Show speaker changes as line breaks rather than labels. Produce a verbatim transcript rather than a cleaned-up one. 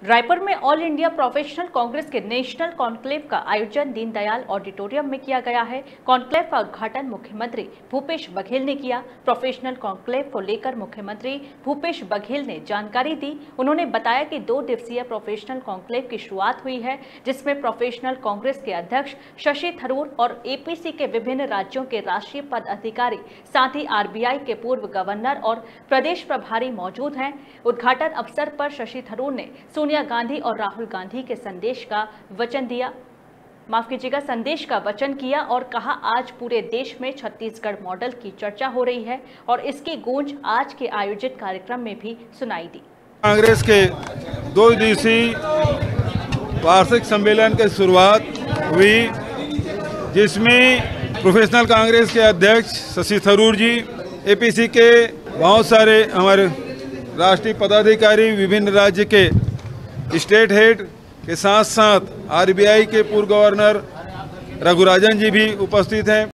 रायपुर में all India professional Congress के national conclave का आयोजन दीनदयाल ऑडिटोरियम में किया गया है। कॉन्क्लेव का उद्घाटन मुख्यमंत्री भूपेश बघेल ने किया। प्रोफेशनल कॉन्क्लेव को लेकर मुख्यमंत्री भूपेश बघेल ने जानकारी दी। उन्होंने बताया कि दो दिवसीय प्रोफेशनल कॉन्क्लेव की शुरुआत हुई है, जिसमें प्रोफेशनल कांग्रेस के अध्यक्ष शशि थरूर और एपीसी के विभिन्न राज्यों के राष्ट्रीय पदाधिकारी, साथ ही आरबीआई के पूर्व गवर्नर और प्रदेश प्रभारी मौजूद हैं। उद्घाटन अवसर पर शशि थरूर ने सोनिया गांधी और राहुल गांधी के संदेश का वचन दिया माफ कीजिएगा संदेश का वचन किया और कहा, आज पूरे देश में छत्तीसगढ़ मॉडल की चर्चा हो रही है और इसकी गूंज आज के आयोजित कार्यक्रम में भी सुनाई दी।
कांग्रेस के दो दिवसीय वार्षिक सम्मेलन की शुरुआत हुई, जिसमें प्रोफेशनल कांग्रेस के अध्यक्ष शशि थरूर जी, एपीसी के बहुत सारे हमारे राष्ट्रीय पदाधिकारी, विभिन्न राज्य के स्टेट हेड के साथ साथ आरबीआई के पूर्व गवर्नर रघुराजन जी भी उपस्थित हैं।